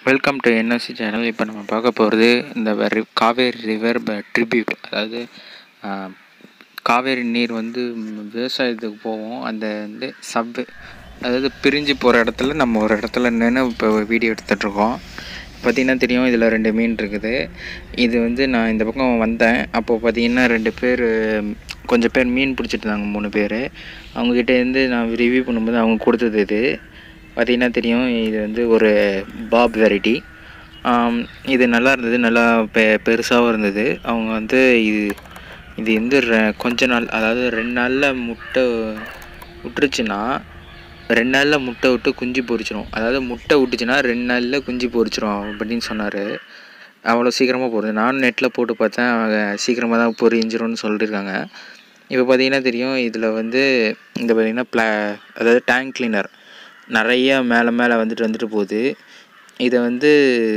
Welcome to NSC channel. இப்போ நம்ம பார்க்க போகிறது இந்த காவேரி ரிவர் ட்ரிபியூட். அதாவது காவேரி நீர் வந்து விவசாயத்துக்கு போவோம். அந்த வந்து அதாவது பிரிஞ்சு போகிற இடத்துல நம்ம ஒரு இடத்துல நின்று இப்போ வீடியோ எடுத்துகிட்ருக்கோம். பார்த்திங்கன்னா தெரியும், இதில் 2 மீன் இருக்குது. இது வந்து நான் இந்த பக்கம் வந்தேன். அப்போது பார்த்திங்கன்னா 2 பேர் கொஞ்சம் பேர் மீன் பிடிச்சிட்டு இருந்தாங்க, 3 பேர். அவங்கக்கிட்டேருந்து நான் ரிவ்யூ பண்ணும்போது அவங்க கொடுத்தது இது பார்த்திங்கன்னா தெரியும். இது வந்து ஒரு பாப் வெரைட்டி. இது நல்லா இருந்தது, நல்லா பெருசாகவும் இருந்தது. அவங்க வந்து இது வந்து கொஞ்ச நாள், அதாவது 2 நாளில் முட்டை விட்டுருச்சுன்னா 2 நாளில் முட்டை விட்டு குஞ்சு பொரிச்சிடும். அதாவது முட்டை விட்டுச்சுன்னா 2 நாளில் குஞ்சு பொரிச்சிடும் அப்படின்னு சொன்னார். அவ்வளோ சீக்கிரமாக போடுது. நானும் நெட்டில் போட்டு பார்த்தேன், சீக்கிரமாக தான் பொரிஞ்சிரும்னு சொல்லியிருக்காங்க. இப்போ பார்த்திங்கன்னா தெரியும், இதில் வந்து இந்த பார்த்திங்கன்னா அதாவது டேங்க் கிளீனர் நிறைய மேலே வந்துட்டு போகுது. இதை வந்து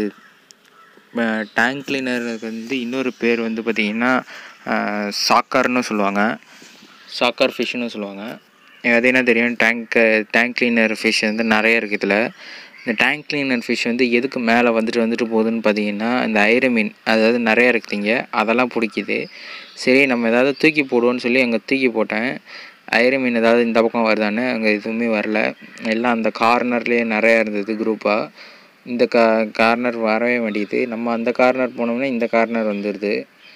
டேங்க் கிளீனருக்கு வந்து இன்னொரு பேர் வந்து பார்த்திங்கன்னா சாக்கார்னு சொல்லுவாங்க, சாக்கார் ஃபிஷ்ஷுன்னு சொல்லுவாங்க. அது என்ன தெரியும், டேங்க் கிளீனர் ஃபிஷ் வந்து நிறைய இருக்குது இதில். இந்த டேங்க் கிளீனர் ஃபிஷ் வந்து எதுக்கு மேலே வந்துட்டு போகுதுன்னு பார்த்தீங்கன்னா, இந்த ஐர மீன் அதாவது நிறையா இருக்குதுங்க, அதெல்லாம் பிடிக்கிது. சரி, நம்ம ஏதாவது தூக்கி போடுவோன்னு சொல்லி அங்கே தூக்கி போட்டேன். ஐர மீன் ஏதாவது இந்த பக்கம் வருதானே, அங்கே எதுவுமே வரல. எல்லாம் அந்த கார்னர்லேயே நிறையா இருந்தது குரூப்பாக. இந்த கார்னர் வரவே மாட்டேங்குது. நம்ம அந்த கார்னர் போனோம்னா இந்த கார்னர் வந்துடுது.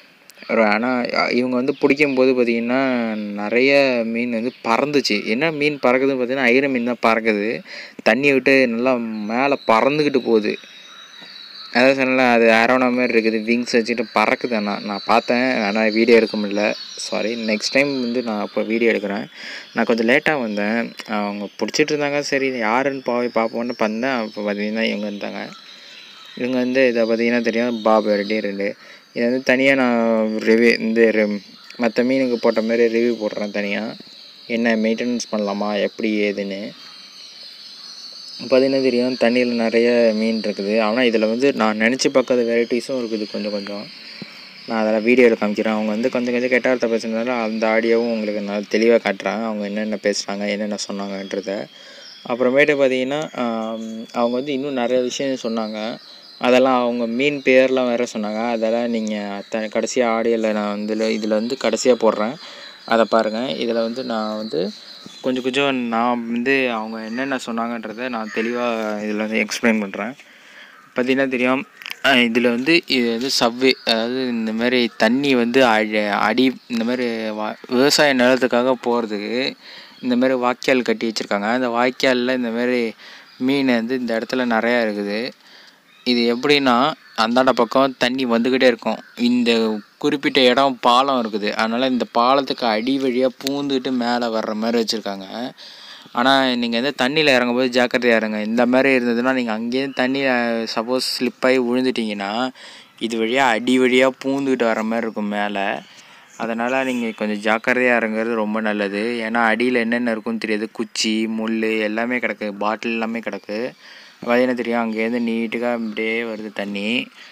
ஆனால் இவங்க வந்து பிடிக்கும்போது பார்த்திங்கன்னா நிறைய மீன் வந்து பறந்துச்சு. என்ன மீன் பறக்குதுன்னு பார்த்திங்கன்னா ஐர மீன் தான் பறக்குது. தண்ணியை விட்டு நல்லா மேலே பறந்துக்கிட்டு போகுது. அதாவது சொன்னல, அது அரோனா மாதிரி இருக்குது, விங்ஸ் வச்சுட்டு பறக்குது. நான் பார்த்தேன், ஆனால் வீடியோ எடுக்க முடியல, சாரி. நெக்ஸ்ட் டைம் வந்து நான் அப்போ வீடியோ எடுக்கிறேன். நான் கொஞ்சம் லேட்டாக வந்தேன், அவங்க பிடிச்சிட்டு இருந்தாங்க. சரி, யாருன்னு பார்ப்போன்னு பண்ணேன். அப்போ பார்த்திங்கன்னா இவங்க இருந்தாங்க. இவங்க வந்து இதை பார்த்திங்கன்னா தெரியும், பாப் வெரைட்டி 2. இதை வந்து தனியாக நான் ரிவ்யூ மற்ற மீனுக்கு போட்ட மாதிரி ரிவ்யூ போடுறேன் தனியாக, என்ன மெயின்டெனன்ஸ் பண்ணலாமா எப்படி ஏதுன்னு. பார்த்திங்கன்னா தெரியும், தண்ணியில் நிறைய மீன் இருக்குது. ஆனால் இதில் வந்து நான் நினச்சி பார்க்காத வெரைட்டிஸும் இருக்குது கொஞ்சம். நான் அதெல்லாம் வீடியோ எடுத்து காமிக்கிறேன். அவங்க வந்து கொஞ்சம் கெட்ட வார்த்தை பேசுனதால அந்த ஆடியோவும் உங்களுக்கு நான் தெளிவாக காட்டுறேன், அவங்க என்னென்ன பேசுகிறாங்க, என்னென்ன சொன்னாங்கன்றத. அப்புறமேட்டு பார்த்திங்கன்னா அவங்க வந்து இன்னும் நிறைய விஷயம் சொன்னாங்க. அதெல்லாம் அவங்க மீன் பேர்லாம் வேறு சொன்னாங்க. அதெல்லாம் நீங்கள் கடைசியாக ஆடியோவில் நான் வந்து இதில் வந்து கடைசியாக போடுறேன், அதை பாருங்கள். இதில் வந்து நான் வந்து கொஞ்சம் நான் வந்து அவங்க என்னென்ன சொன்னாங்கன்றதை நான் தெளிவாக இதில் வந்து எக்ஸ்பிளைன் பண்ணுறேன். பார்த்திங்கன்னா தெரியும், இதில் வந்து இது வந்து அதாவது இந்த மாதிரி தண்ணி வந்து இந்த மாதிரி விவசாய நிலத்துக்காக போகிறதுக்கு இந்த மாதிரி வாய்க்கால் கட்டி வச்சுருக்காங்க. அந்த வாய்க்காலில் இந்த மாதிரி மீன் வந்து இந்த இடத்துல நிறையா இருக்குது. இது எப்படின்னா, அந்தாண்ட பக்கம் தண்ணி வந்துக்கிட்டே இருக்கும். இந்த குறிப்பிட்ட இடம் பாலம் இருக்குது, அதனால் இந்த பாலத்துக்கு அடி வழியாக பூந்துக்கிட்டு மேலே வர்ற மாதிரி வச்சுருக்காங்க. ஆனால் நீங்கள் வந்து தண்ணியில் இறங்கும்போது ஜாக்கிரதையாக இருங்க. இந்த மாதிரி இருந்ததுன்னா நீங்கள் அங்கேயும் தண்ணியில் சப்போஸ் ஸ்லிப்பாகி விழுந்துட்டிங்கன்னா இது வழியாக அடி வழியாக பூந்துக்கிட்டு வர மாதிரி இருக்கும் மேலே. அதனால் நீங்கள் கொஞ்சம் ஜாக்கிரதையாக இறங்குறது ரொம்ப நல்லது. ஏன்னா அடியில் என்னென்ன இருக்குன்னு தெரியாது, குச்சி முள் எல்லாமே கிடக்கு, பாட்டில் எல்லாமே கிடக்கு. பார்த்திங்கன்னா தெரியும், அங்கேருந்து நீட்டுக்காக அப்படியே வருது தண்ணி.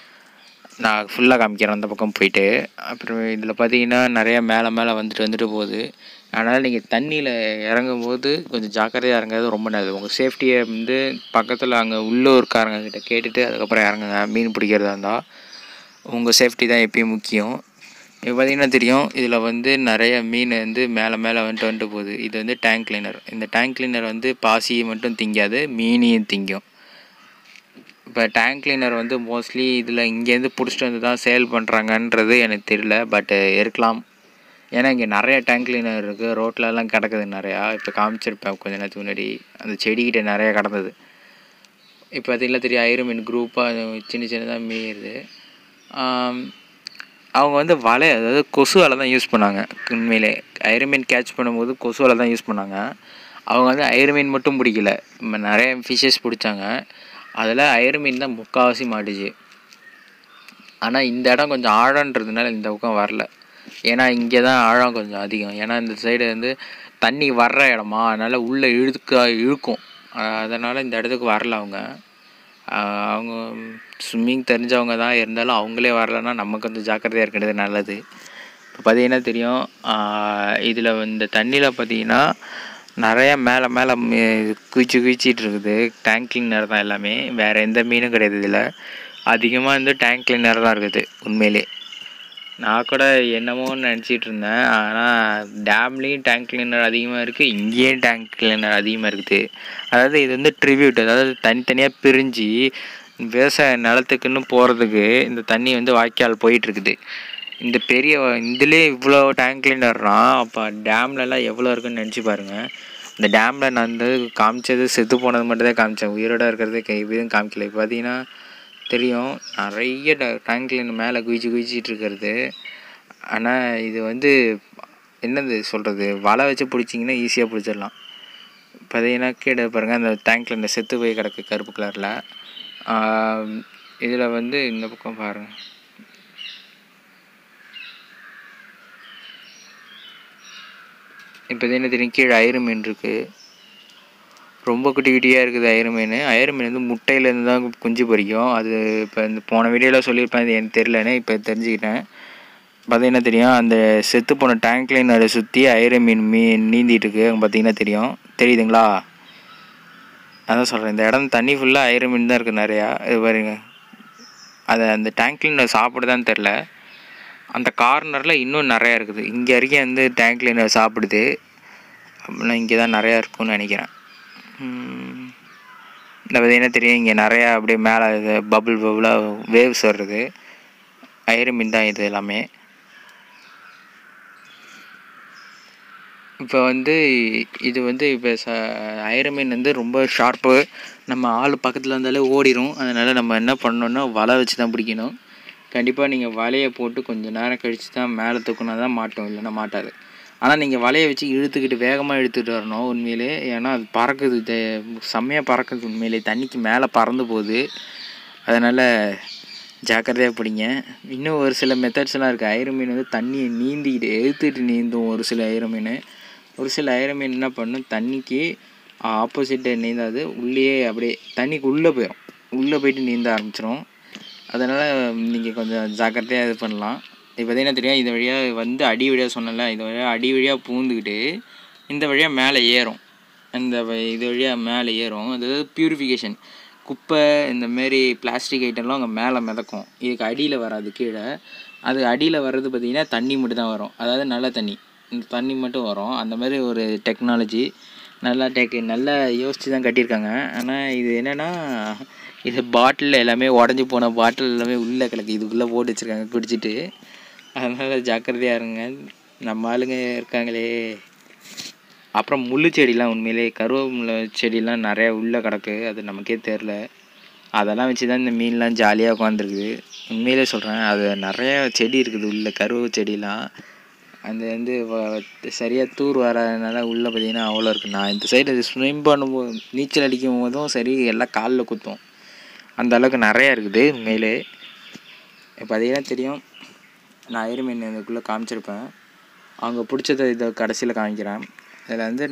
நான் ஃபுல்லாக காமிக்கிறேன் அந்த பக்கம் போயிட்டு. அப்புறம் இதில் பார்த்திங்கன்னா நிறையா மேலே வந்துட்டு போகுது. அதனால் நீங்கள் தண்ணியில் இறங்கும்போது கொஞ்சம் ஜாக்கிரதையாக இறங்குறது ரொம்ப நல்லது. உங்கள் சேஃப்டியை வந்து பக்கத்தில் அங்கே உள்ளூர்காரங்கக்கிட்ட கேட்டுட்டு அதுக்கப்புறம் இறங்குங்க. மீன் பிடிக்கிறதா இருந்தால் உங்கள் சேஃப்டி தான் எப்பயும் முக்கியம். இப்போ பார்த்திங்கன்னா தெரியும், இதில் வந்து நிறைய மீன் வந்து மேலே வந்துட்டு போகுது. இது வந்து டேங்க் கிளீனர். இந்த டேங்க் கிளீனர் வந்து பாசியை மட்டும் திங்காது, மீனையும் திங்கும். இப்போ டேங்க் கிளீனர் வந்து மோஸ்ட்லி இதில் இங்கேருந்து பிடிச்சிட்டு வந்து தான் சேல் பண்ணுறாங்கன்றது எனக்கு தெரியல, பட் இருக்கலாம். ஏன்னா இங்கே நிறைய டேங்க் கிளீனர் இருக்குது, ரோட்லலாம் கிடக்குது நிறையா. இப்போ காமிச்சிருப்பேன் கொஞ்ச நேரத்துக்கு முன்னாடி, அந்த செடிக்கிட்ட நிறையா கிடந்தது. இப்போ பார்த்திங்கன்னா தெரியும், ஐர மீன் குரூப்பாக சின்னதாக மீறுது. அவங்க வந்து அதாவது கொசு வலை தான் யூஸ் பண்ணாங்க. உண்மையிலே ஐர மீன் கேட்ச் பண்ணும்போது கொசு வலை தான் யூஸ் பண்ணாங்க. அவங்க வந்து ஐர மீன் மட்டும் பிடிக்கல, நிறைய ஃபிஷ்ஷஸ் பிடிச்சாங்க. அதில் ஐர மீன் தான் முக்கால்வாசி மாட்டுச்சு. ஆனால் இந்த இடம் கொஞ்சம் ஆழன்றதுனால இந்த பக்கம் வரல. ஏன்னா இங்கே தான் ஆழம் கொஞ்சம் அதிகம். ஏன்னா இந்த சைடு வந்து தண்ணி வர்ற இடமா, அதனால் உள்ளே இழுக்கும். அதனால் இந்த இடத்துக்கு வரல அவங்க ஸ்விம்மிங் தெரிஞ்சவங்க தான் இருந்தாலும் அவங்களே வரலைன்னா நம்ம கொஞ்சம் ஜாக்கிரதையாக இருக்கிறது நல்லது. இப்போ பார்த்திங்கன்னா தெரியும், இதில் இந்த தண்ணியில் பார்த்திங்கன்னா நிறையா மேலே மேலே குதிச்சிட்டு இருக்குது. டேங்க் கிளீனர் தான் எல்லாமே, வேறு எந்த மீனும் கிடையாது இதில். அதிகமாக வந்து டேங்க் கிளீனர் தான் இருக்குது உண்மையிலே. நான் கூட என்னமோன்னு நினச்சிட்டு இருந்தேன், ஆனால் டேம்லேயும் டேங்க் கிளீனர் அதிகமாக இருக்குது, இங்கேயும் டேங்க் கிளீனர் அதிகமாக இருக்குது. அதாவது இது வந்து ட்ரிபியூட், அதாவது தனித்தனியாக பிரிஞ்சு விவசாய நிலத்துக்குன்னு போகிறதுக்கு இந்த தண்ணி வந்து வாய்க்கால் போயிட்டுருக்குது. இந்த பெரிய இதுலேயே இவ்வளோ டேங்க் கிளீனர்னால் அப்போ டேம்லலாம் எவ்வளோ இருக்குன்னு நினச்சி பாருங்கள். இந்த டேமில் நான் வந்து காமிச்சது செத்து போனது மட்டும் தான் காமிச்சேன், உயிரோடு இருக்கிறது எதுவும் காமிக்கல. இப்போ பார்த்தீங்கன்னா தெரியும், நிறைய டேங்க் கிளீனர் மேலே குதிச்சிட்டு இருக்கிறது. ஆனால் இது வந்து என்னது சொல்கிறது, வலை வச்சு பிடிச்சிங்கன்னா ஈஸியாக பிடிச்சிடலாம். பார்த்தீங்கன்னா கீழே பாருங்கள், அந்த டேங்க் கிளீனர் செத்து போய் கிடக்கு கருப்பு கலரில். இதில் வந்து இந்த பக்கம் பாருங்கள், இப்போ என்ன தெரியும், கீழே ஐரு மீன் இருக்குது, ரொம்ப குட்டி குட்டியாக இருக்குது ஐரு மீன். ஐரு மீன் வந்து முட்டையிலேருந்து தான் குஞ்சு பொரிக்கும். அது இப்போ இந்த போன வீடியோவில் சொல்லியிருப்பேன், அது எனக்கு தெரிலன்னு இப்போ தெரிஞ்சுக்கிட்டேன். பார்த்தீங்கன்னா தெரியும், அந்த செத்து போன டேங்க் கிளீனரை சுற்றி ஐரு மீன் நீந்திட்டு இருக்கு. அங்கே பார்த்தீங்கன்னா தெரியுதுங்களா? அதான் சொல்கிறேன், இந்த இடம் தண்ணி ஃபுல்லாக ஐரு மீன் தான் இருக்குது நிறையா. இது பாருங்க, அதை அந்த டேங்க் கிளீனர் சாப்பிடுதான்னு தெரில. அந்த கார்னரில் இன்னும் நிறையா இருக்குது. இங்கே வரைக்கும் வந்து டேங்க் கிளீனர் சாப்பிடுது அப்படின்னா இங்கே தான் நிறையா இருக்கும்னு நினைக்கிறேன். இந்த பார்த்தீங்கன்னா தெரியும், இங்கே நிறையா அப்படியே மேலே பபுளாக வேவ்ஸ் வர்றது ஐரு மீன் தான் இது எல்லாமே. இப்போ வந்து இது வந்து இப்போ ஐரு மீன் வந்து ரொம்ப ஷார்ப்பு, நம்ம ஆள் பக்கத்தில் இருந்தாலே ஓடிடும். அதனால் நம்ம என்ன பண்ணணுன்னா வலை வச்சு தான் பிடிக்கணும். கண்டிப்பாக நீங்கள் வலையை போட்டு கொஞ்சம் நேரம் கழித்து தான் மேலே தூக்குனா தான் மாட்டோம், இல்லைன்னா மாட்டாது. ஆனால் நீங்கள் வலையை வச்சு இழுத்துக்கிட்டு வேகமாக இழுத்துக்கிட்டு வரணும் உண்மையிலே. ஏன்னா அது பறக்குது, செம்மையாக பறக்குது உண்மையிலே, தண்ணிக்கு மேலே பறந்து போகுது. அதனால் ஜாக்கிரதையாக பிடிங்க. இன்னும் ஒரு சில மெத்தட்ஸ்லாம் இருக்குது. ஐரு மீன் வந்து தண்ணியை நீந்திக்கிட்டு எழுத்துட்டு நீந்தும். ஒரு சில ஐரு மீன், ஒரு சில ஐரு மீன் என்ன பண்ணும், தண்ணிக்கு ஆப்போசிட்டை நீந்தாது, உள்ளேயே அப்படியே தண்ணிக்கு உள்ளே போயிடும், உள்ளே போயிட்டு நீந்த ஆரம்பிச்சிடும். அதனால் நீங்கள் கொஞ்சம் ஜாக்கிரதையாக இது பண்ணலாம். இப்போ பார்த்தீங்கன்னா தெரியும், இது வழியாக வந்து அடி வழியாக சொன்னல, இது வழியாக அடி வழியாக பூந்துக்கிட்டு இந்த வழியாக மேலே ஏறும். இது வழியாக மேலே ஏறும். அதாவது பியூரிஃபிகேஷன், குப்பை இந்தமாரி பிளாஸ்டிக் ஐட்டம்லாம் அங்கே மேலே மிதக்கும். இதுக்கு அடியில் வராது, கீழே. அது அடியில் வர்றது பார்த்திங்கன்னா தண்ணி மட்டும் தான் வரும், அதாவது நல்ல தண்ணி, இந்த தண்ணி மட்டும் வரும். அந்த மாதிரி ஒரு டெக்னாலஜி நல்லா யோசித்து தான் கட்டியிருக்காங்க. ஆனால் இது என்னென்னா, இது பாட்டில் எல்லாமே உடஞ்சி போன பாட்டில் எல்லாமே உள்ளே கிடக்கு, இதுக்குள்ளே போட்டு வச்சுருக்காங்க குடிச்சிட்டு. அதனால் ஜாக்கிரதையாக இருங்க, நம்ம ஆளுங்க இருக்காங்களே. அப்புறம் முள்ளு செடிலாம், உண்மையிலே கருவேப்பிலை செடிலாம் நிறையா உள்ளே கிடக்கு, அது நமக்கே தெரில. அதெல்லாம் வச்சு தான் இந்த மீன்லாம் ஜாலியாக உட்காந்துருக்குது. உண்மையிலே சொல்கிறேன், அது நிறையா செடி இருக்குது உள்ளே, கருவேப்பிலை செடிலாம். அந்த வந்து சரியாக தூர் வராதனால உள்ளே பார்த்திங்கன்னா அவ்வளோ இருக்குது. நான் இந்த சைடு ஸ்விம் பண்ணும்போது, நீச்சல் அடிக்கும் போதும் சரி, எல்லாம் காலில் குத்தும், அந்த அளவுக்கு நிறையா இருக்குது உண்மையிலே. இப்போ பார்த்திங்கன்னா தெரியும், நான் ஐரு மீன் இதுக்குள்ளே காமிச்சிருப்பேன், அவங்க பிடிச்சதை இதை கடைசியில் காமிக்கிறேன். இதில் வந்து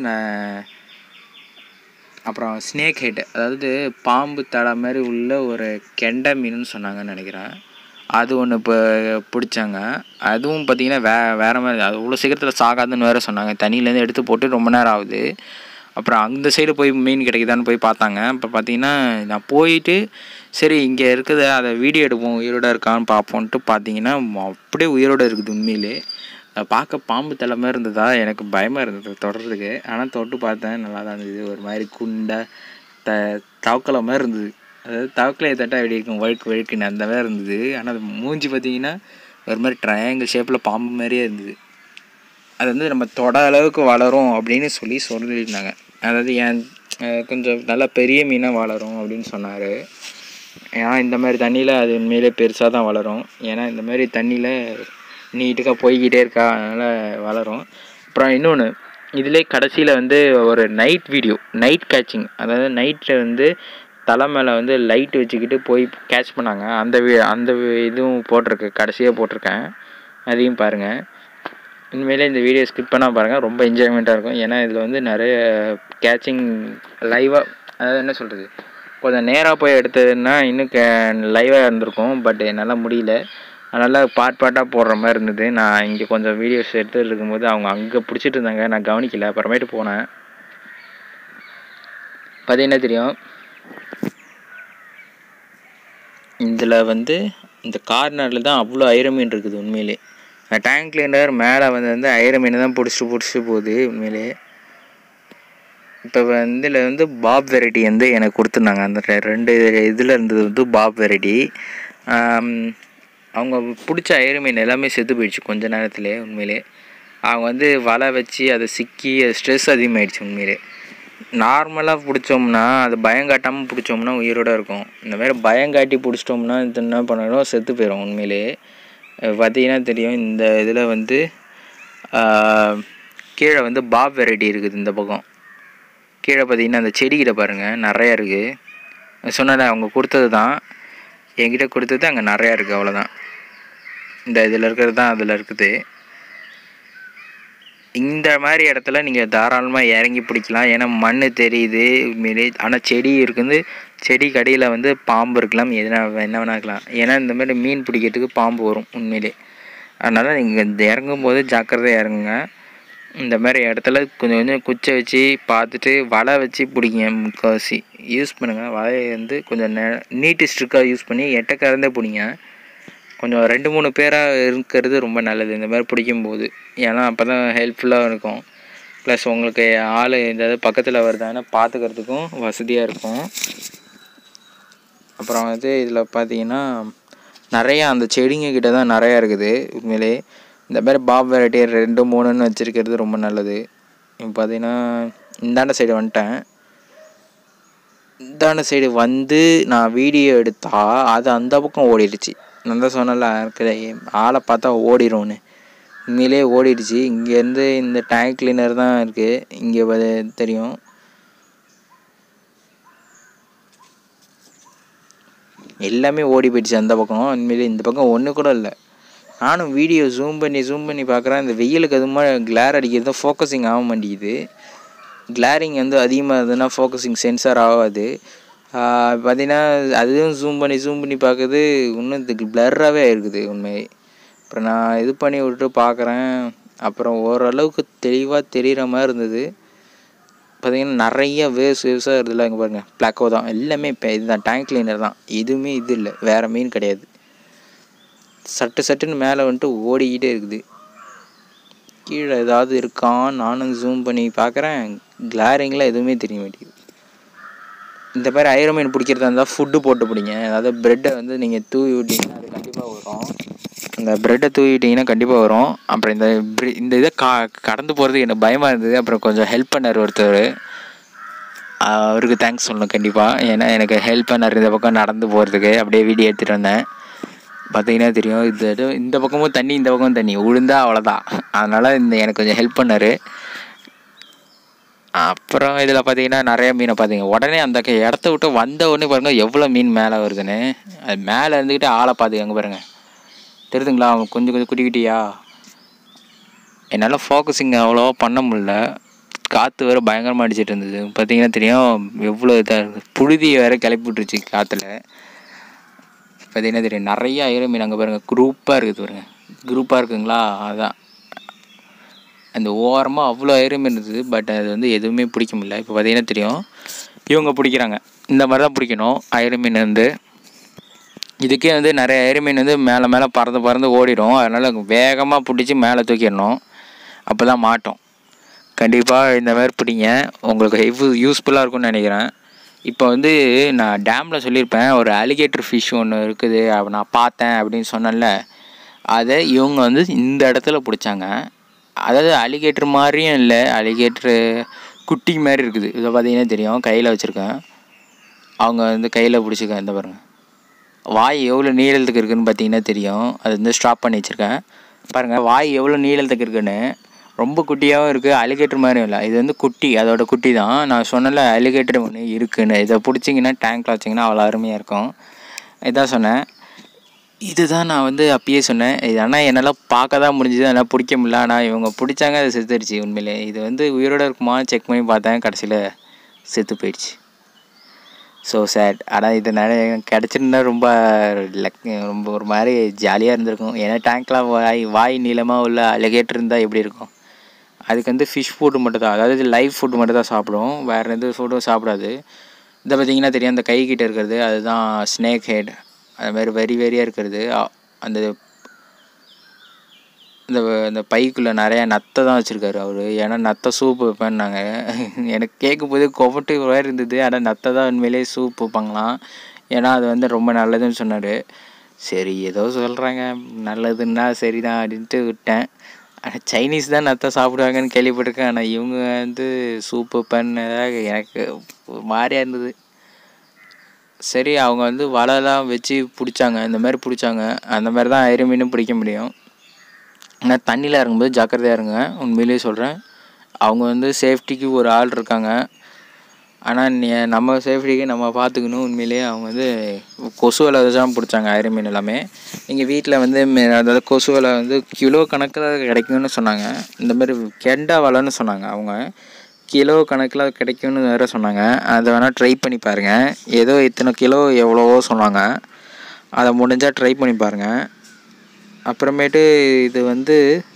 அப்புறம் ஸ்னேக் ஹெட், அதாவது பாம்பு தலை மாதிரி உள்ள ஒரு கெண்டை மீனுன்னு சொன்னாங்கன்னு நினைக்கிறேன். அது ஒன்று இப்போ பிடிச்சாங்க. அதுவும் பார்த்திங்கன்னா வேறு மாதிரி, அது அவ்வளோ சீக்கிரத்தில் சாகாதுன்னு வேறு சொன்னாங்க. தண்ணியிலேருந்து எடுத்து போட்டு ரொம்ப நேரம் ஆகுது. அப்புறம் அந்த சைடு போய் மீன் கிடைக்குதான்னு போய் பார்த்தாங்க. இப்போ பார்த்திங்கன்னா நான் போயிட்டு சரி இங்கே இருக்குது, அதை வீடியோ எடுப்போம், உயிரோடு இருக்கான்னு பார்ப்போன்ட்டு பார்த்தீங்கன்னா அப்படியே உயிரோடு இருக்குது உண்மையிலே. பார்க்க பாம்பு தலை மாதிரி இருந்ததா, எனக்கு பயமாக இருந்தது தொடர்றதுக்கு. ஆனால் தொட்டு பார்த்தேன், நல்லா தான் இருந்தது. ஒரு மாதிரி குண்டை தவக்கலை மாதிரி இருந்தது, அதாவது தவக்கலையை தட்டால் எப்படி இருக்கும், வழுக்குன்னு அந்த மாதிரி இருந்தது. ஆனால் அது மூஞ்சி பார்த்திங்கன்னா ஒரு மாதிரி ட்ரையாங்கிள் ஷேப்பில் பாம்பு மாதிரியே இருந்தது. அது வந்து நம்ம தொட அளவுக்கு வளரும் அப்படின்னு சொல்லியிருந்தாங்க. அதாவது கொஞ்சம் நல்லா பெரிய மீனாக வளரும் அப்படின்னு சொன்னார். ஏன்னா இந்த மாதிரி தண்ணியில் அது உண்மையிலே பெருசாக தான் வளரும். ஏன்னா இந்த மாதிரி தண்ணியில் நீட்டுக்காக போய்கிட்டே இருக்கா, அதனால் வளரும். அப்புறம் இன்னொன்று, இதிலே கடைசியில் வந்து ஒரு நைட் கேட்சிங், அதாவது நைட்டில் வந்து தலை மேலே வந்து லைட் வச்சுக்கிட்டு போய் கேட்ச் பண்ணாங்க. அந்த இதுவும் போட்டிருக்கு, கடைசியாக போட்டிருக்கேன், அதையும் பாருங்கள். உண்மையிலே இந்த வீடியோ ஸ்கிப் பண்ணால் பாருங்கள், ரொம்ப என்ஜாய்மெண்ட்டாக இருக்கும். ஏன்னா இதில் வந்து நிறைய கேட்சிங் லைவாக, அதாவது என்ன சொல்கிறது, கொஞ்சம் நேராக போய் எடுத்ததுன்னா இன்னும் லைவாக இருந்திருக்கும். பட் என்னால் முடியல, அதனால் பார்ட்டாக போடுற மாதிரி இருந்தது. நான் இங்கே கொஞ்சம் வீடியோஸ் எடுத்துகிட்டு இருக்கும்போது அவங்க அங்கே பிடிச்சிட்டு இருந்தாங்க, நான் கவனிக்கலை, அப்புறமேட்டு போனேன். பார்த்தீங்கன்னா தெரியும், இதில் வந்து இந்த கார்னரில் தான் அவ்வளோ ஐர மீன் இருக்குது உண்மையிலே. டேங்க் கிளீனர் மேலே வந்து ஐர மீனை தான் பிடிச்சிட்டு போகுது உண்மையிலே. இப்போ வந்து இதில் வந்து பாப் வெரைட்டி வந்து எனக்கு கொடுத்துருந்தாங்க. அந்த 2 இதில் இருந்தது வந்து பாப் வெரைட்டி. அவங்க பிடிச்ச ஐர மீன் எல்லாமே செத்து போயிடுச்சு கொஞ்ச நேரத்துலேயே உண்மையிலே. அவங்க வந்து வலை வச்சு அதை சிக்கி அது ஸ்ட்ரெஸ் அதிகமாகிடுச்சு உண்மையிலே. நார்மலாக பிடிச்சோம்னா அது பயங்காட்டாமல் பிடிச்சோம்னா உயிரோடு இருக்கும். இந்த மாதிரி பயங்காட்டி பிடிச்சிட்டோம்னா இது என்ன பண்ணணும், செத்து போயிடும் உண்மையிலே. பார்த்திங்கன்னா தெரியும், இந்த இதில் வந்து கீழே வந்து பாப் வெரைட்டி இருக்குது. இந்த பக்கம் கீழே பார்த்திங்கன்னா அந்த செடிக்கிட்ட பாருங்கள் நிறையா இருக்குது. சொன்னதை அவங்க கொடுத்தது தான், என்கிட்ட கொடுத்தது அங்கே நிறையா இருக்குது, அவ்வளோதான். இந்த இதில் இருக்கிறது தான் அதில் இருக்குது. இந்த மாதிரி இடத்துல நீங்கள் தாராளமாக இறங்கி பிடிக்கலாம். ஏன்னா மண் தெரியுது உண்மையிலே. ஆனால் செடி இருக்குது, செடி கடியில் வந்து பாம்பு இருக்கலாம், என்ன வேணா இருக்கலாம். ஏன்னா இந்த மாதிரி மீன் பிடிக்கிறதுக்கு பாம்பு வரும் உண்மையிலே. அதனால் நீங்கள் இந்த இறங்கும்போது ஜாக்கிரதையாக இறங்குங்க. இந்த மாதிரி இடத்துல கொஞ்சம் கொஞ்சம் குச்சை வச்சு பார்த்துட்டு வலை வச்சு பிடிங்க. முக்கால்வாசி யூஸ் பண்ணுங்கள் வலையை வந்து கொஞ்சம் நீட்டு ஸ்ட்ரிக்காக யூஸ் பண்ணி எட்டக்கறந்தே பிடிங்க. கொஞ்சம் 2-3 பேராக இருக்கிறது ரொம்ப நல்லது இந்த மாதிரி பிடிக்கும்போது. ஏன்னா அப்போ தான் ஹெல்ப்ஃபுல்லாக இருக்கும். ப்ளஸ் உங்களுக்கு ஆள் ஏதாவது பக்கத்தில் வருதான்னு பார்த்துக்கிறதுக்கும் வசதியாக இருக்கும். அப்புறம் வந்து இதில் பார்த்தீங்கன்னா நிறையா அந்த செடிங்க கிட்ட தான் நிறையா இருக்குது உண்மையிலே. இந்த மாதிரி பாப் வெரைட்டி 2-3ன்னு வச்சுருக்கிறது ரொம்ப நல்லது. இப்போ பார்த்தீங்கன்னா இந்தாண்ட சைடு வந்துட்டேன். இந்தாண்ட சைடு வந்து நான் வீடியோ எடுத்தால் அது அந்த பக்கம் ஓடிடுச்சு. நான் தான் சொன்னல இருக்கிற ஆளை பார்த்தா ஓடிடும்னு, உண்மையிலே ஓடிடுச்சு. இங்கேருந்து இந்த டேங்க் கிளீனர் தான் இருக்குது, இங்கே தெரியும். எல்லாமே ஓடி போயிடுச்சு அந்த பக்கம். உண்மையிலே இந்த பக்கம் ஒன்று கூட இல்லை. நானும் வீடியோ ஜூம் பண்ணி பார்க்குறேன். இந்த வெயிலுக்கு அதுமாதிரி கிளார் அடிக்கிறது ஃபோக்கஸிங் ஆக மாட்டேங்குது. கிளாரிங் வந்து அதிகமாக இருந்ததுன்னா ஃபோக்கஸிங் சென்சார் ஆகாது. பார்த்திங்கன்னா அதுவும் ஜூம் பண்ணி பார்க்குறது இன்னும் இதுக்கு பிளர்ராகவே இருக்குது உண்மை. அப்புறம் நான் இது பண்ணி விட்டு பார்க்குறேன். அப்புறம் ஓரளவுக்கு தெளிவாக தெரிகிற மாதிரி இருந்தது. பார்த்திங்கன்னா நிறைய வேவ்ஸாக இருக்குதுல்ல, இங்கே பாருங்கள் பிளாக்கோ தான் எல்லாமே. இப்போ இதுதான் டேங்க் கிளீனர் தான், எதுவுமே இது இல்லை, வேறு மீன் கிடையாது. சட்டுன்னு மேலே வந்துட்டு ஓடிக்கிட்டே இருக்குது. கீழே ஏதாவது இருக்கான்னு நானும் ஜூம் பண்ணி பார்க்குறேன். கிளாரிங்கில் எதுவுமே தெரிய மாட்டேங்குது. இந்த மாதிரி ஐர மீன் பிடிக்கிறதா இருந்தால் ஃபுட்டு போட்டு பிடிங்க. அதாவது ப்ரெட்டை வந்து நீங்கள் தூவி விட்டிங்கன்னா அது கண்டிப்பாக வரும். அந்த ப்ரெட்டை தூவி விட்டிங்கன்னா கண்டிப்பாக வரும். அப்புறம் இந்த இதை கடந்து போகிறது எனக்கு பயமாக இருந்தது. அப்புறம் கொஞ்சம் ஹெல்ப் பண்ணார் ஒருத்தர், அவருக்கு தேங்க்ஸ் சொல்லணும் கண்டிப்பாக. ஏன்னா எனக்கு ஹெல்ப் பண்ணார் இந்த பக்கம் நடந்து போகிறதுக்கு. அப்படியே வீடியோ எடுத்துகிட்டு வந்தேன். பார்த்தீங்கன்னா தெரியும், இந்த பக்கமும் தண்ணி இந்த பக்கமும் தண்ணி, விழுந்தா அவ்வளோதான். அதனால் எனக்கு கொஞ்சம் ஹெல்ப் பண்ணார். அப்புறம் இதில் பார்த்தீங்கன்னா நிறைய மீனை பார்த்தீங்க. உடனே அந்த இடத்த விட்டு வந்த உடனே பாருங்கள் எவ்வளோ மீன் மேலே வருதுன்னு. அது மேலே இருந்துக்கிட்டு ஆளை பார்த்துக்கங்க பாருங்கள், தெரியுதுங்களா? அவங்க கொஞ்சம் குட்டிக்கிட்டியா. என்னால் ஃபோக்கஸிங் அவ்வளோவா பண்ண முடியல, காற்று வேறு பயங்கரமாக அடிச்சிட்டு இருந்தது. பார்த்தீங்கன்னா தெரியும் எவ்வளோ இதாக இருக்குது. புழுதி வேறு கிளப்பி விட்டுருச்சு காற்றுல. பார்த்தீங்கன்னா தெரியும் நிறைய ஐர மீன் அங்கே பாருங்கள் குரூப்பாக இருக்குது பாருங்கள். குரூப்பாக இருக்குங்களா, அதுதான் அந்த ஓரமாக அவ்வளோ ஐர மீன் இருந்தது. பட் அது வந்து எதுவுமே பிடிக்க முடியல. இப்போ பார்த்தீங்கன்னா தெரியும் இவங்க பிடிக்கிறாங்க. இந்த மாதிரி தான் பிடிக்கணும் ஐர மீன் வந்து. இதுக்கே வந்து நிறைய ஐர மீன் வந்து மேலே பறந்து ஓடிடும். அதனால் வேகமாக பிடிச்சி மேலே தூக்கிடணும், அப்போ தான் மாட்டோம். கண்டிப்பாக இந்த மாதிரி பிடிங்க, உங்களுக்கு யூஸ்ஃபுல்லாக இருக்கும்னு நினைக்கிறேன். இப்போ வந்து நான் டேமில் சொல்லியிருப்பேன் ஒரு அலிகேட்டர் ஃபிஷ் ஒன்று இருக்குது நான் பார்த்தேன் அப்படின்னு சொன்னேன்ல. அதை இவங்க வந்து இந்த இடத்துல பிடிச்சாங்க. அதாவது அலிகேட்டர் மாதிரியும் இல்லை, அலிகேட்ரு குட்டி மாதிரி இருக்குது. இதை பார்த்தீங்கன்னா தெரியும், கையில் வச்சுருக்கேன். அவங்க வந்து கையில் பிடிச்சிருக்கேன். இந்த பாருங்கள் வாய் எவ்வளோ நீளத்துக்கு இருக்குதுன்னு பார்த்தீங்கன்னா தெரியும். அது வந்து ஸ்டாப் பண்ணி வச்சுருக்கேன் பாருங்கள். வாய் எவ்வளோ நீளத்துக்கு இருக்குதுன்னு. ரொம்ப குட்டியாகவும் இருக்குது, அலிகேட்டர் மாதிரியும் இல்லை. இது வந்து குட்டி, அதோட குட்டி தான். நான் சொன்னல அலிகேட்டர் ஒன்று இருக்குதுன்னு. இதை பிடிச்சிங்கன்னா டேங்க்கில் வச்சிங்கன்னா அவ்வளோ அருமையாக இருக்கும். இதான் சொன்னேன். இதுதான் நான் வந்து அப்பயே சொன்னேன். இது ஆனால் என்னால் பார்க்க தான் முடிஞ்சுது, என்னால் பிடிக்க முடியல. ஆனால் இவங்க பிடிச்சாங்க, அது செத்துடுச்சு. உண்மையிலே இது வந்து உயிரோடு இருக்குமான்னு செக் பண்ணி பார்த்தேன், கடைசியில் செத்து போயிடுச்சு. So sad. ஆனால் இது கிடச்சிருந்தா ரொம்ப ஒரு மாதிரி ஜாலியாக இருந்திருக்கும். ஏன்னா டேங்க்லாம் வாய் நீளமாக உள்ள அலிகேட்டர் இருந்தால் எப்படி இருக்கும், அதுக்கு வந்து ஃபிஷ் ஃபுட்டு மட்டும் தான், அதாவது லைவ் ஃபுட்டு மட்டும் தான் சாப்பிடும், வேறு எந்த ஃபுட்டும் சாப்பிடாது. இதை பார்த்திங்கன்னா தெரியும், அந்த கைக்கிட்ட இருக்கிறது அதுதான் ஸ்னேக் ஹெட். அது மாதிரி வெறியாக இருக்கிறது அந்த இந்த பைக்குள்ளே நிறையா நத்தை தான் வச்சுருக்காரு அவர். ஏன்னா நத்தை சூப் வைப்பேன்னாங்க. எனக்கு கேட்கும்போது கொவட்டு வேறு இருந்தது. ஆனால் நத்தை தான் உண்மையிலே சூப் வைப்பாங்களாம். ஏன்னா அது வந்து ரொம்ப நல்லதுன்னு சொன்னார். சரி ஏதோ சொல்கிறாங்க, நல்லதுன்னா சரி தான் அப்படின்ட்டு விட்டேன். ஆனால் சைனீஸ் தான் நத்தை சாப்பிடுவாங்கன்னு கேள்விப்பட்டிருக்கேன். ஆனால் இவங்க வந்து சூப் வைப்பேன்னதாக எனக்கு ஒரு மாதிரியாக இருந்தது. சரி அவங்க வந்து வலைலாம் வச்சு பிடிச்சாங்க, இந்த மாதிரி பிடிச்சாங்க. அந்த மாதிரி தான் ஐர மீனும் பிடிக்க முடியும். ஆனால் தண்ணியில் இறங்கும்போது ஜாக்கிரதையாக இருங்க, உண்மையிலேயே சொல்கிறேன். அவங்க வந்து சேஃப்டிக்கு ஒரு ஆள் இருக்காங்க. ஆனால் நம்ம சேஃப்டிக்கு நம்ம பார்த்துக்கணும். உண்மையிலேயே அவங்க வந்து கொசு வலை தான் பிடிச்சாங்க ஐர மீன் எல்லாமே. நீங்கள் வீட்டில் வந்து அதாவது கொசு வலை வந்து கிலோ கணக்கில் கிடைக்கும்னு சொன்னாங்க. இந்த மாதிரி கெண்டா வலைன்னு சொன்னாங்க அவங்க, கிலோ கணக்கில் கிடைக்கும்னு வேறு சொன்னாங்க. அதை வேணால் ட்ரை பண்ணி பாருங்கள். ஏதோ இத்தனை கிலோ எவ்வளவோ சொன்னாங்க, அதை முடிஞ்சால் ட்ரை பண்ணி பாருங்கள். அப்புறமேட்டு இது வந்து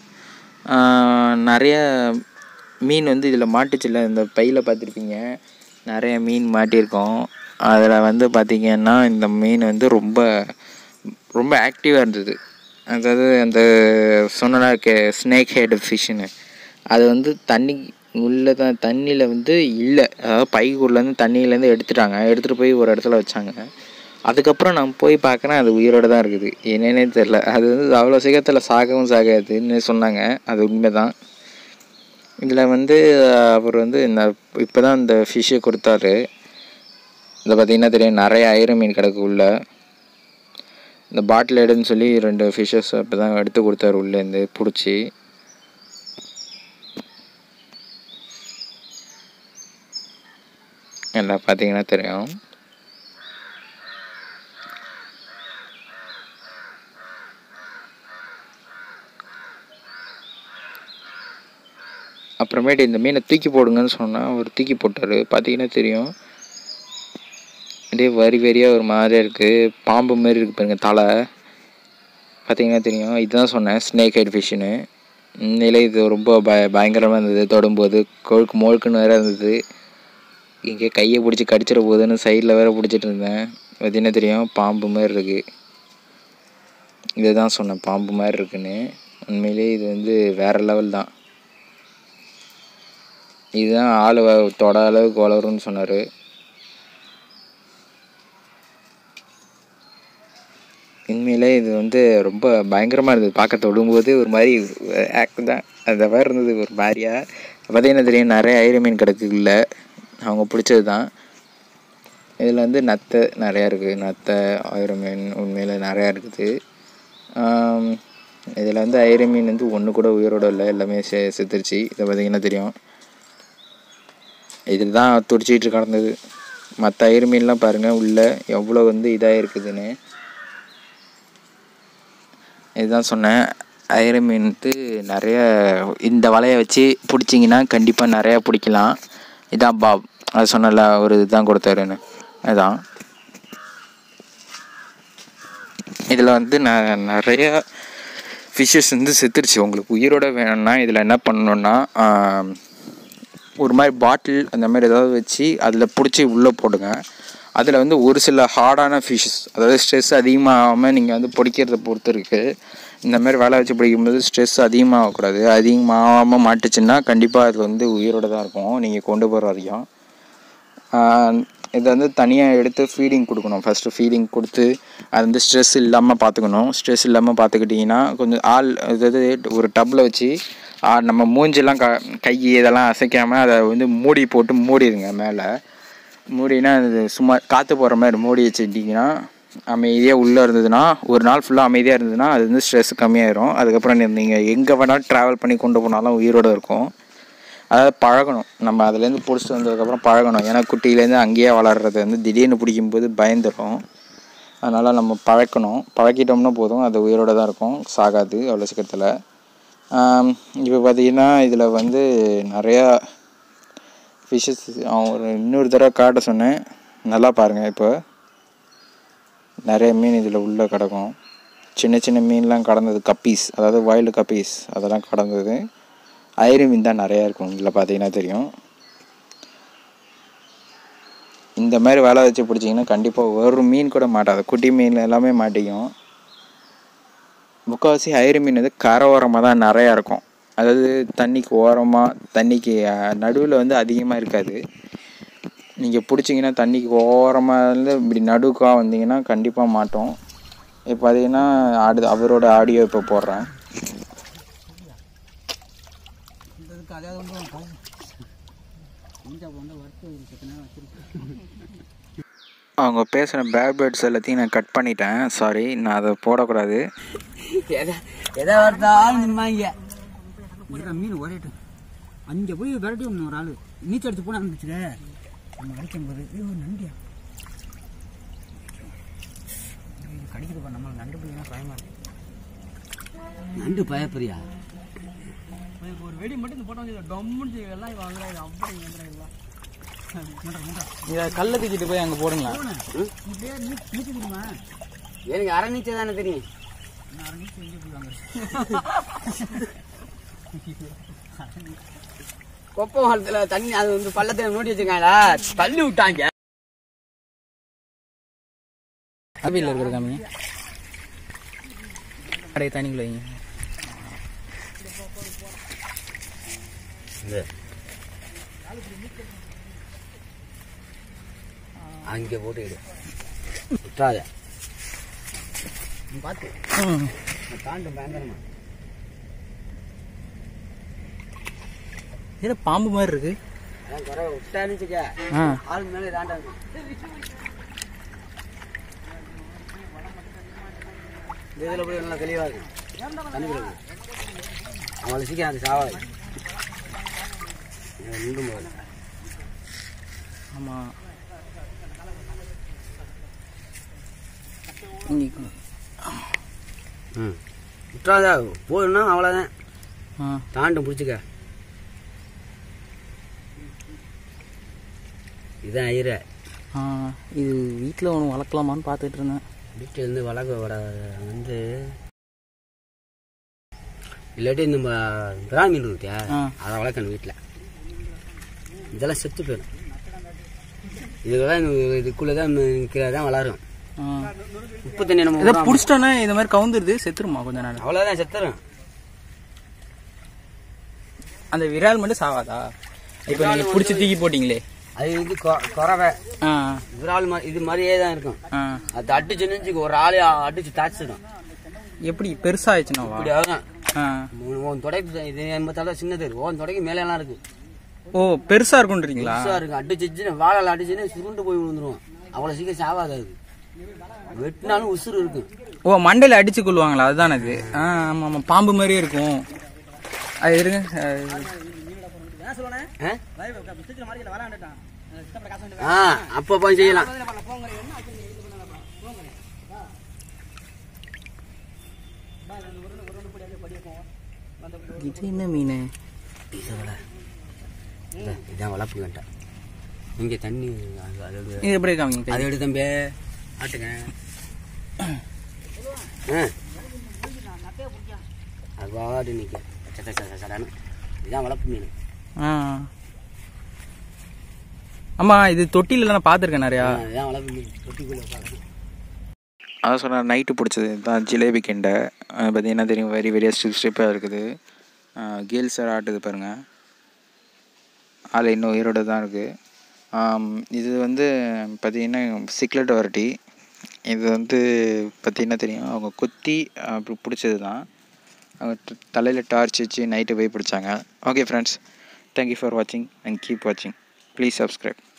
நிறைய மீன் வந்து இதில் மாட்டுச்சில்ல, இந்த பையில் பார்த்துருப்பீங்க, நிறைய மீன் மாட்டியிருக்கோம். அதில் வந்து பார்த்திங்கன்னா இந்த மீன் வந்து ரொம்ப ரொம்ப ஆக்டிவாக இருந்தது. அதாவது அந்த சொன்னா ஸ்னேக் ஹெட் ஃபிஷ்ஷுன்னு, அது வந்து தண்ணி உள்ளே தான், தண்ணியில் வந்து இல்லை, அதாவது பைக்குள்ளேருந்து தண்ணியிலேருந்து எடுத்துகிட்டு போய் ஒரு இடத்துல வச்சாங்க. அதுக்கப்புறம் நான் போய் பார்க்குறேன், அது உயிரோடு தான் இருக்குது. என்னன்னே தெரில, அது வந்து அவ்வளோ சீக்கிரத்தில் சாகவும் சாகாதுன்னு சொன்னாங்க. அது உண்மை தான். இதில் வந்து அவர் வந்து இப்போ தான் இந்த ஃபிஷ்ஷை கொடுத்தாரு. இதில் பார்த்திங்கன்னா தெரியும், நிறைய ஐர மீன் கிடக்கு உள்ள. இந்த பாட்டில் எடுன்னு சொல்லி 2 ஃபிஷ்ஷஸ் இப்போ தான் எடுத்து கொடுத்தாரு உள்ளேருந்து பிடிச்சி. எல்லாம் பார்த்திங்கன்னா தெரியும். அப்புறமேட்டு இந்த மீனை தூக்கி போடுங்கன்னு சொன்னால் அவர் தூக்கி போட்டார். பார்த்திங்கன்னா தெரியும், அப்படியே வெறியாக ஒரு மாதிரியாக இருக்குது, பாம்பு மாரி இருக்குது பாருங்கள் தலை. பார்த்திங்கன்னா தெரியும், இதுதான் சொன்னேன் ஸ்னேக் ஹெட் ஃபிஷ்ஷுன்னு. உண்மையிலே இது ரொம்ப பயங்கரமாக இருந்தது. தொடும்போது மொழுக்குன்னு வேறு இருந்தது. இங்கே கையை பிடிச்சி கடிச்சிட போகுதுன்னு சைடில் வேறு பிடிச்சிட்டு இருந்தேன். பார்த்திங்கன்னா தெரியும், பாம்பு மாதிரி இருக்குது. இதுதான் சொன்னேன், பாம்பு மாதிரி இருக்குன்னு. உண்மையிலே இது வந்து வேறு லெவல் தான். இதுதான் ஆள் தொட அளவுக்கு வளரும்னு சொன்னார். உண்மையிலே இது வந்து ரொம்ப பயங்கரமாக இருந்தது. பார்க்க தொடும்போது ஒரு மாதிரி ஆக்ட் தான் அந்த மாதிரி இருந்தது, ஒரு மாதிரியாக. பார்த்திங்கன்னா தெரியும், நிறைய ஐர மீன் கிடக்குல்ல, அவங்க பிடிச்சது தான். இதில் வந்து நத்தை நிறையா இருக்குது, நத்தை ஐர மீன் உண்மையில் நிறையா இருக்குது. இதில் வந்து ஐர மீன் வந்து ஒன்று கூட உயிரோடு இல்லை, எல்லாமே செத்துருச்சு. இதை பார்த்திங்கன்னா தெரியும், இதில் தான் துடிச்சிட்டு கிடந்தது. மற்ற ஐர மீன்லாம் பாருங்கள் உள்ளே எவ்வளோ வந்து இதாக இருக்குதுன்னு. இதுதான் சொன்னேன், ஐர மீன் வந்து நிறைய இந்த வலையை வச்சு பிடிச்சிங்கன்னா கண்டிப்பாக நிறையா பிடிக்கலாம். இதான் பாப், அது சொன்னல ஒரு இதுதான் கொடுத்தாருன்னு. அதுதான் இதில் வந்து நிறைய ஃபிஷ்ஷஸ் வந்து செத்துருச்சு. உங்களுக்கு உயிரோட வேணும்னா இதில் என்ன பண்ணணுன்னா, ஒரு மாதிரி பாட்டில் அந்த மாதிரி ஏதாவது வச்சு அதில் பிடிச்சி உள்ளே போடுங்க. அதில் வந்து ஒரு சில ஹார்டான ஃபிஷ்ஷஸ், அதாவது ஸ்ட்ரெஸ் அதிகமாகாமல் நீங்கள் வந்து பிடிக்கிறத பொறுத்து இருக்குது. இந்த மாதிரி வலை வச்சு பிடிக்கும்போது ஸ்ட்ரெஸ் அதிகமாகக்கூடாது. அதிகமாகாமல் மாட்டுச்சுன்னா கண்டிப்பாக அது வந்து உயிரோடு தான் இருக்கும் நீங்கள் கொண்டு போகிற வரைக்கும். இதை வந்து தனியாக எடுத்து ஃபீடிங் கொடுக்கணும். ஃபஸ்ட்டு ஃபீடிங் கொடுத்து அது வந்து ஸ்ட்ரெஸ் இல்லாமல் பார்த்துக்கணும். ஸ்ட்ரெஸ் இல்லாமல் பார்த்துக்கிட்டிங்கன்னா கொஞ்சம் அதாவது ஒரு டப்பில் வச்சு நம்ம மூஞ்செல்லாம் கை இதெல்லாம் அசைக்காமல் அதை வந்து மூடி போட்டு மூடிடுங்க. மேலே மூடினா அது சும்மா காற்று போகிற மாதிரி மூடி வச்சுட்டிங்கன்னா அமைதியாக உள்ளே இருந்ததுன்னா, ஒரு நாள் ஃபுல்லாக அமைதியாக இருந்ததுன்னா அது வந்து ஸ்ட்ரெஸ் கம்மியாயிரும். அதுக்கப்புறம் நீங்கள் எங்கே வேணாலும் ட்ராவல் பண்ணி கொண்டு போனாலும் உயிரோடு இருக்கும். அதாவது பழகணும், நம்ம அதுலேருந்து பிடிச்சிட்டு வந்ததுக்கப்புறம் பழகணும். ஏன்னா குட்டியிலேருந்து அங்கேயே வளர்கிறது வந்து திடீர்னு பிடிக்கும்போது பயந்துடும். அதனால் நம்ம பழக்கிட்டோம்னா போதும், அது உயிரோடு தான் இருக்கும், சாகாது அவ்வளோ சீக்கிரத்தில். இப்போ பார்த்திங்கன்னா இதில் வந்து நிறையா ஃபிஷ்ஷஸ் ஒரு இன்னொரு தடவை காட்ட சொன்னேன், நல்லா பாருங்கள். இப்போ நிறைய மீன் இதில் உள்ளே கிடக்கும். சின்ன சின்ன மீன்லாம் கடந்தது, கப்பீஸ், அதாவது வைல்டு கப்பீஸ், அதெல்லாம் கடந்தது. ஐரி மீன் தான் நிறையா இருக்கும் இதில் பார்த்தீங்கன்னா தெரியும். இந்த மாதிரி வலை வச்சு பிடிச்சிங்கன்னா கண்டிப்பாக ஒரு மீன் கூட மாட்டாது. குட்டி மீன் எல்லாமே மாட்டிக்கும். முக்கால்வாசி ஐரி மீன் வந்து கரை ஓரமாக தான் நிறையா இருக்கும். அதாவது தண்ணிக்கு ஓரமாக, தண்ணிக்கு நடுவில் வந்து அதிகமாக இருக்காது. நீங்கள் பிடிச்சிங்கன்னா தண்ணிக்கு ஓரமாக இருந்து இப்படி நடுக்காக வந்தீங்கன்னா கண்டிப்பாக மாட்டோம். இப்போ பார்த்தீங்கன்னா அவரோட ஆடியோ இப்போ போடுறேன். அவங்க பேசுகிற பேட் பேர்ட்ஸ் எல்லாத்தையும் நான் கட் பண்ணிட்டேன். சாரி, நான் அதை போடக்கூடாது. மீன் ஒரேட்டு அங்கே போய் விரட்டி ஒன்று ஒரு ஆள் நீச்சல் அடிச்சு போன ஆரம்பிச்சுல நம்ம அடிக்கும் போது நண்டியா கடிக்குதுப்பா. நம்ம நண்டு போய் பயமா இருக்கு. நண்டு பயப்பறியா? ஒரு வெடி மட்டும் போட்டோம் டம்முன்னு எல்லாம் வாங்குறாங்க. அப்படி இதை கல்லை தூக்கிட்டு போய் அங்கே போடுங்களா? இப்படியே நீச்சல் தெரியுமா? எனக்கு அரை நீச்சல் தானே தெரியும். அரை நீச்சல் எங்கே போய் வாங்குறேன்? கொப்பை காலத்துல தண்ணி அது வந்து பள்ளத்துல நோட்டி வச்சிருக்காங்களா, தள்ளி விட்டாங்க. அவையில் இருக்கிற காமி அடைய தண்ணிக்குள்ள வைங்க. அங்கே போட்டு விட்டாத பார்த்து தாண்டு பயங்கரமா. ஏதோ பாம்பு மாதிரி இருக்கு. ஆள் மேலே தாண்டாங்க. இதில் போய் நல்லா தெளிவாக இருக்கு தண்ணிக்குள்ள. அவளை சீக்கிரம் அது சாவாது. நின்று போகல. ஆமாம், விட்டாதா போதுன்னா அவ்வளோதான். தாண்டும் பிடிச்சிக்க. இதுதான் ஐயரை. இது வீட்டில் ஒன்று வளர்க்கலாமான்னு பார்த்துட்டு இருந்தேன். வீட்டில் இருந்து வளர்க்க வர வந்து இல்லாட்டி இந்த பிராமீன் இருக்கியா அதை வளர்க்கணும் வீட்டில். இதெல்லாம் செத்து போயிடும். இதுக்கெல்லாம் இதுக்குள்ளதான் நிற்கிறதான் வளரும். உப்பு தண்ணி நம்ம இதை பிடிச்சிட்டோன்னா இந்த மாதிரி கவுந்துருது, செத்துருமா கொஞ்ச நாள்? அவ்வளோதான், செத்துரும். அந்த விரால் மட்டும் சாவாதா? இப்போ நீங்கள் பிடிச்சி தூக்கி போட்டிங்களே அது இது குறவை விரால் இது மாதிரியே தான் இருக்கும். அது அடிச்சுன்னு ஒரு ஆளே அடிச்சு தாச்சிடும். எப்படி பெருசா ஆயிடுச்சுன்னா இப்படி ஆகும். தொடைக்கு இது எண்பத்தால சின்னது இருக்கு. ஓன் தொடைக்கு மேலே எல்லாம் இருக்கு. ஓ, பெருசா இருக்குன்றீங்களா? பெருசா இருக்கு. அடிச்சுன்னு வாழை அடிச்சுன்னு சுருண்டு போய் விழுந்துருவோம். அவ்வளவு சீக்கிரம் சாவாது. அது வெட்டினாலும் உசுறு இருக்கு. ஓ, மண்டையில அடிச்சு கொள்வாங்களா? அதுதான் அது. ஆமா ஆமா, பாம்பு மாதிரியே இருக்கும். அது இருங்க. அப்ப போய் செய்யலாம். இது என்ன மீன்? இதான் வளர்ப்பு வேண்டாம். இங்க தண்ணி இது எப்படி காமிங்க? அதை எடுத்து தம்பி ஆட்டுங்க. அது நிக்க சடான்னு. இதான் வளர்ப்பு மீன். ஆமா, இது தொட்டில நான் பார்த்துருக்கேன் நிறையா. இதான் வளர்ப்பு மீன். தொட்டிக்குள்ள அதான் சொன்னால் நைட்டு பிடிச்சது தான் ஜிலேபி கெண்டை. பார்த்தீங்கன்னா தெரியும், வெரி ஸ்ட்ரிப்பாக இருக்குது. கேர்ள்ஸ் ஆட்டுது பாருங்கள். ஆள் இன்னும் உயிரோடு தான் இருக்குது. இது வந்து பார்த்திங்கன்னா சிக்லெட் வெரைட்டி. இது வந்து பார்த்திங்கன்னா தெரியும், அவங்க கொத்தி அப்படி பிடிச்சது தான். அவங்க தலையில் டார்ச் வச்சு நைட்டு போய் பிடிச்சாங்க. ஓகே ஃப்ரெண்ட்ஸ், தேங்க்யூ ஃபார் வாட்சிங் அண்ட் கீப் வாட்சிங். Please subscribe.